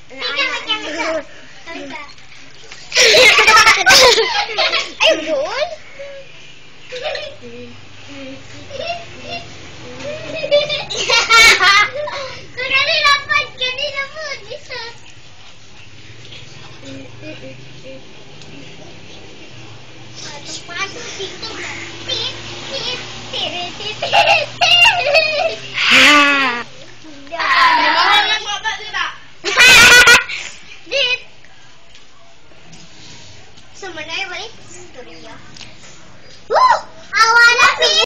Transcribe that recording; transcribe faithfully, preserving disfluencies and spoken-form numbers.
Anak-anak. Ayun. Kaya dapat kanina mo isa. Pasok dito na. Tit, tit, tit, tit, tit.